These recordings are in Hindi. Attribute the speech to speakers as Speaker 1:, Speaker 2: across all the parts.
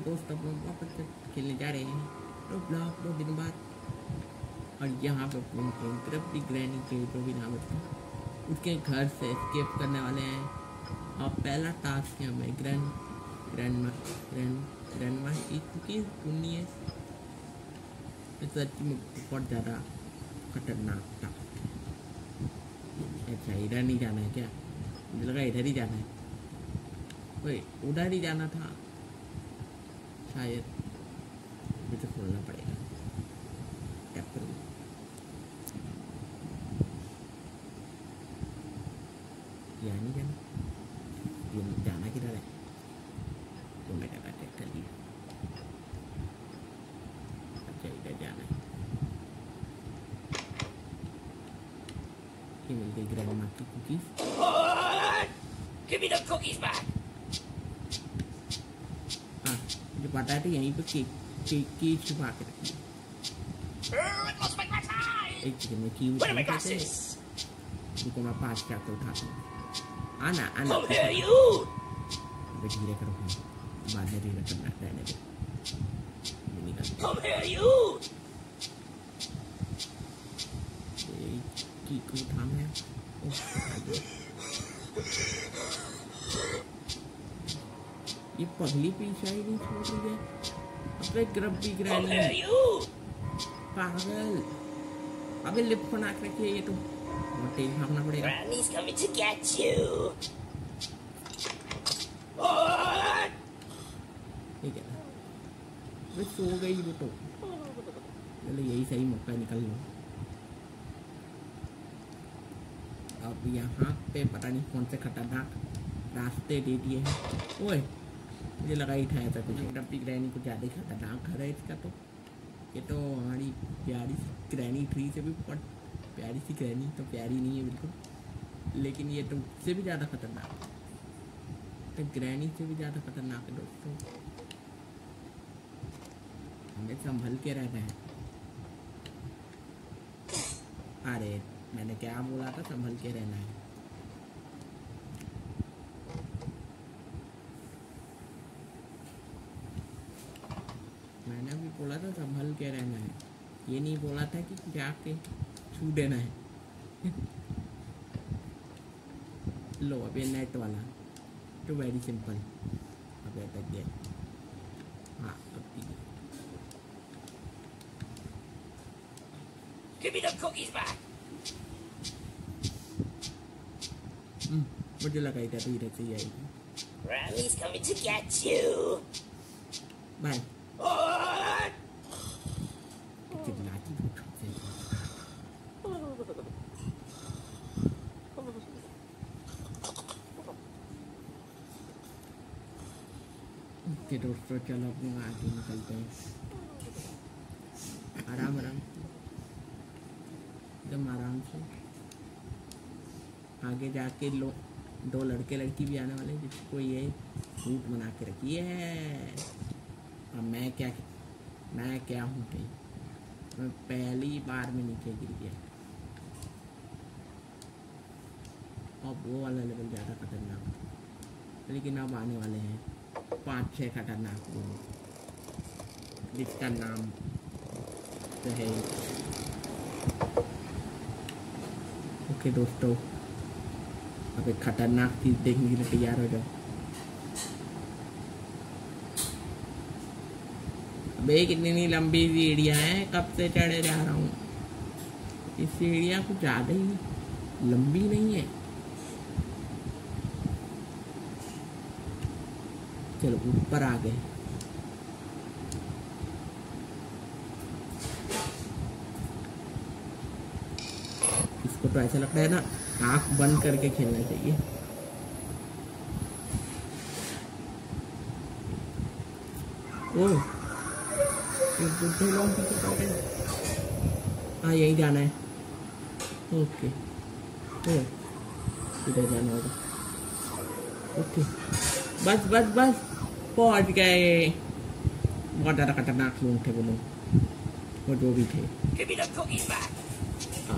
Speaker 1: दोस्त अब लोग वापस से खेलने जा रहे हैं रोब्लॉक्स 2 दिन बाद। और यहाँ पे तरफ भी ग्रैनी के जो भी नाम है उसके घर से एस्केप करने वाले हैं। और पहला टास्क है हमें ग्रैंडमा की कुकीज़ ढूंढनी है। सच में बहुत ज़्यादा खतरनाक था। अच्छा इधर नहीं जाना है क्या? मुझे लगा इधर ही जाना है। वही उधर ही जाना था शायद। मुझे खोलना पड़ेगा। टैप करूँ। यहाँ नहीं जाना। ये जाना किधर है? तो मैं कहता चेक कर लिया। अच्छा इधर जाना है। ये मिल गई ग्रैंडमा की cookies.
Speaker 2: Give me the cookies back.
Speaker 1: हाँ मुझे पता था यहीं पे की छुपा के रखी है।
Speaker 2: It looks like my time.
Speaker 1: एक सेकंड में की
Speaker 2: Where are my glasses?
Speaker 1: रुको मैं 5 जाकर उठाता हूँ। आना
Speaker 2: Come here, you.
Speaker 1: अबे धीरे करो भाई। बाद में धीरे करना रहने दो।
Speaker 2: Come here, you.
Speaker 1: की को उठा मैं। ये पगली पीछा ही नहीं छोड़ रही है। अबे grubby
Speaker 2: Come
Speaker 1: granny
Speaker 2: here, you.
Speaker 1: पागल। अबे लिफ्ट बना के रखी है ये तो। बहुत तेज भागना पड़ेगा।
Speaker 2: Granny's coming to get you.
Speaker 1: ठीक है ना? वे सो गई वो तो। चलो यही सही मौका निकल लो। अब यहाँ पे पता नहीं कौन से खतरनाक रास्ते दे दिए हैं। ओए मुझे लगा ही था ऐसा कुछ। डब्बी ग्रैनी कुछ ज़्यादा ही खतरनाक घर है इसका तो। ये तो हमारी प्यारी सी ग्रैनी ट्री से भी बहुत प्यारी सी ग्रैनी तो प्यारी नहीं है बिल्कुल। लेकिन ये तो उससे भी ज़्यादा खतरनाक है। तो ग्रैनी से भी ज़्यादा खतरनाक है दोस्तों। हमें संभल के रहना है। अरे मैंने क्या बोला था? संभल के रहना है। मैंने भी बोला था संभल के रहना है। ये नहीं बोला था कि जाके छू देना है। लो अब ये नेट वाला तो वेरी सिंपल। अब तक गया। हाँ अब
Speaker 2: Give me the cookies back.
Speaker 1: मुझे लगा इधर तो इधर से ही आएगी।
Speaker 2: Granny's coming to get you.
Speaker 1: Bye. चिल्लाती बहुत से। ओके दोस्तों चलो अपने आगे निकलते हैं। आराम आराम एकदम आराम से। आगे जाके लो 2 लड़के लड़की भी आने वाले हैं जिसको ये रूट बना के रखी है। और मैं क्या हूँ भाई? मैं पहली बार में नीचे गिर गया। अब वो वाला लेवल ज़्यादा खतरनाक है। लेकिन अब आने वाले हैं 5-6 खतरनाक लोग जिसका नाम तो है। ओके दोस्तों अब एक खतरनाक चीज देखने के लिए तैयार हो जाओ। अबे कितनी लंबी सीढ़ियाँ हैं। कब से चढ़े जा रहा हूँ। इस सीढ़ियाँ कुछ ज़्यादा ही लंबी नहीं है। चलो ऊपर आ गए। इसको तो ऐसा लगता है ना आँख बंद करके खेलना चाहिए। ओह बुढ़े लोग पीछे पड़ गए। हाँ यही जाना है। ओके इधर जाना होगा। ओके बस बस बस पहुंच गए। बहुत ज़्यादा खतरनाक लोग थे वो लोग। वो जो भी थे। हाँ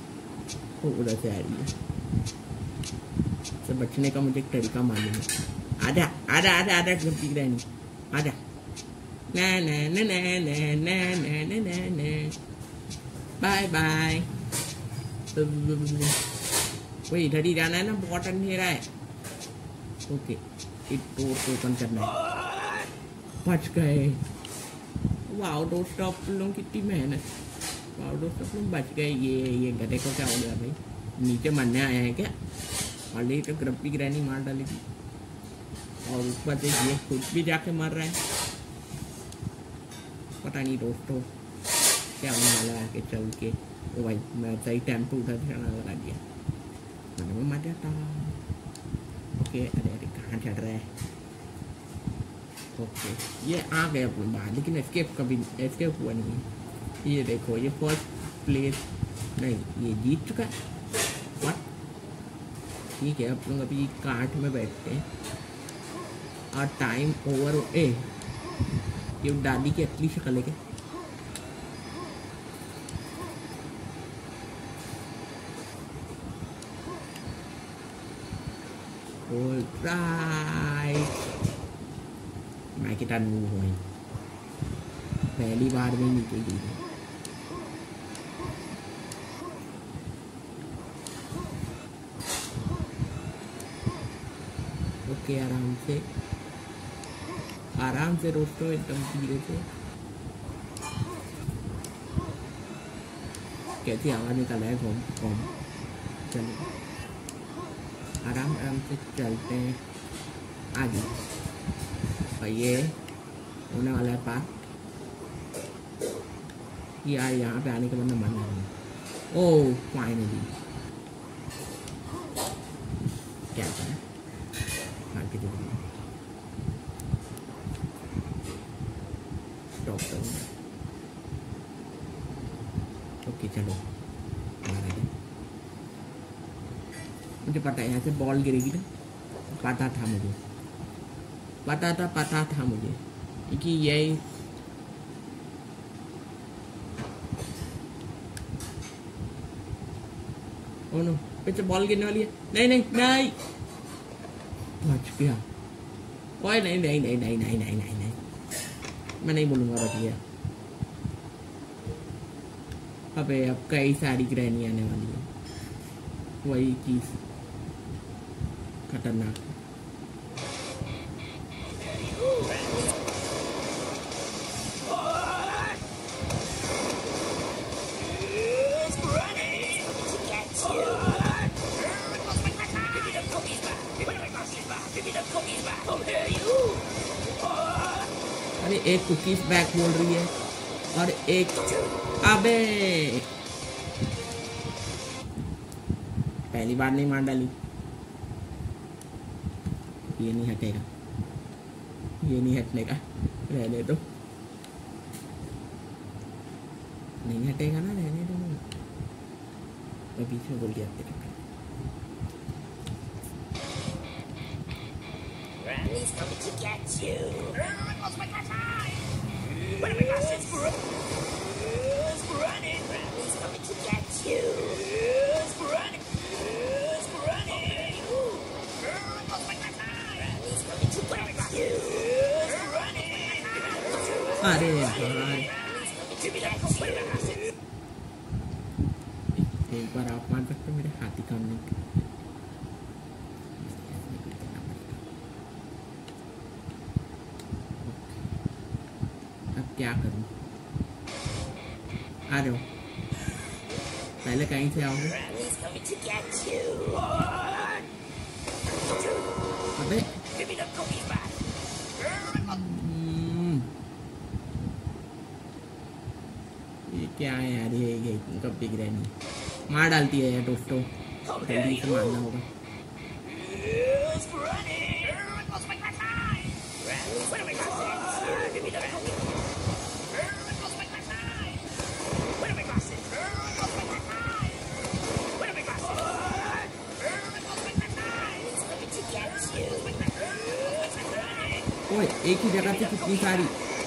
Speaker 1: वो उधर से आ रही है। से बचने का मुझे एक तरीका मालूम है। आजा आजा आजा आजा ग्रम्पी ग्रैनी आजा ना ना ना ना ना ना ना ना ना ना बाय बाय वही इधर ही जाना है ना बटन नहीं रहा है ओके डोर ओपन करना है बच गए वाओ दोस्तों आप लोग कितनी मेहनत वाओ दोस्तों आप लोग बच गए ये गधे को क्या हो गया भाई नीचे मरने आया है क्या ऑलरेडी तो ग्रम्पी ग्रैनी मार डाली थी और ऊपर से ये खुद भी जाके मर रहा है पता नहीं दोस्तों क्या होने वाला है कि चल के ओ भाई मैं सही टाइम पे उधर चढ़ना लगा दिया मैंने वो मर जाता ओके अरे अरे कहाँ चढ़ रहा है ओके ये आ गए अपने बाहर लेकिन एस्केप कभी एस्केप हुआ नहीं है ये देखो ये फर्स्ट प्लेस नहीं ये जीत चुका है व्हाट ठीक है आप लोग अभी कार्ट में बैठते हैं और टाइम ओवर ए ये दादी की असली शक्ल है क्या ऑलराइट मैं कितना मूव हुई पहली बार में नीचे गिरी ओके आराम से दोस्तों एकदम धीरे से कैसी आवाज निकल रहा है घूम घूम चलो आराम आराम से चलते हैं आगे और ये होने वाला है पार्क यार यहाँ पे आने के बाद मन नहीं ओह फाइनली क्या था आगे देखिए स्टॉप करूँगा ओके चलो मुझे पता है यहाँ से बॉल गिरेगी ना पता था मुझे पता था मुझे क्योंकि यही ओ नो पीछे बॉल गिरने वाली है नहीं नहीं नहीं बच गया ओए नहीं नहीं नहीं नहीं नहीं नहीं नहीं नहीं मैं नहीं बोलूँगा बच गया अबे अब कई सारी ग्रहणी आने वाली है वही चीज खतरनाक अरे एक कुकीज बैक बोल रही है और एक अबे पहली बार नहीं मार डाली ये नहीं हटेगा ये नहीं हटने का रहने दो नहीं हटेगा ना रहने दो मैं बीच में बोल दिया
Speaker 2: Granny's coming to get you. What have I got since running? Granny's coming to get you. Running. Granny's coming to get you.
Speaker 1: अरे यार एक बार आप मान सकते हो मेरे हाथी काम नहीं अब क्या करूं आ जाओ पहले कहीं से आओगे अबे ये क्या है यार ये कब ग्रैनी मार डालती है यार दोस्तों जल्दी से मारना होगा ओए एक ही जगह से कितनी सारी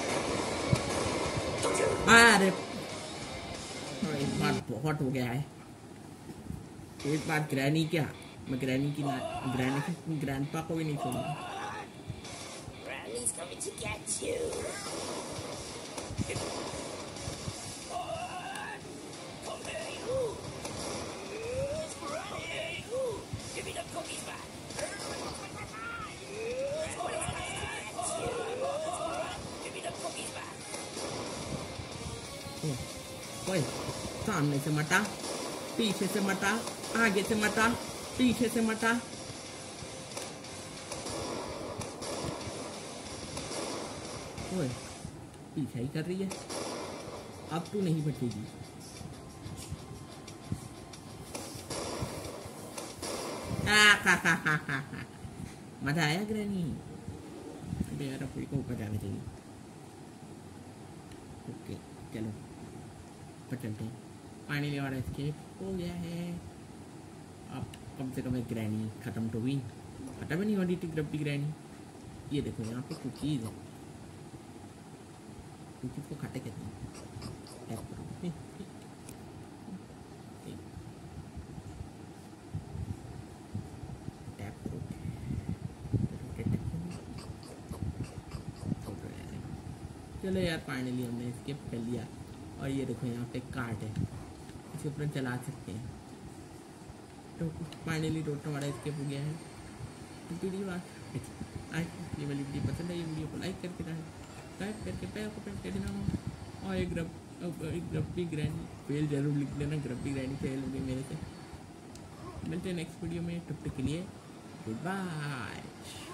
Speaker 1: अरे एक बार बहुत हो गया है एक बार ग्रैनी क्या मैं ग्रैनी की ग्रैंडपा को भी नहीं छोड़ूंगा
Speaker 2: coming to get you. Come here, you. Run here, you. Give me the cookies back. Give me the cookies back.
Speaker 1: ओए सामने से मटा, पीछे से मटा, आगे से मटा, पीछे से मटा। ओए पीछा ही कर रही है, अब तू नहीं बचेगी। मजा आया ग्रैनी? अबे यार अपनी को ऊपर जाना चाहिए। ओके चलो ऊपर चलते हैं। फाइनली हमारा एस्केप हो गया है। अब कम से कम एक ग्रैनी खत्म तो हुई, खत्म ही नहीं हो रही थी ग्रब्बी ग्रैनी। ये देखो यहाँ पे कुकीज़ है, कुकीज़ को खाते कहते हैं। टैप करो, टैप करो, चलो यार फाइनली हमने एस्केप कर लिया। और ये देखो यहाँ पे कार्ड है, इसके ऊपर चला सकते हैं। तो फाइनली रोड हमारा एस्केप हो गया है। तो वीडियो आज ये वाली वीडियो पसंद है, ये वीडियो को लाइक करके सब्सक्राइब करके पैर को प्रेस कर देना। और एक ग्रब्बी ग्रैनी फेल जरूर लिख देना, ग्रब्बी ग्रैनी फेल हो गई मेरे से। मिलते हैं नेक्स्ट वीडियो में, तब तक के लिए गुड बाय।